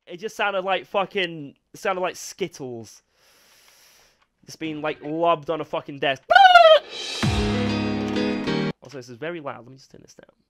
It just sounded like fucking... It sounded like Skittles. It's been, like, lobbed on a fucking desk. Also, this is very loud. Let me just turn this down.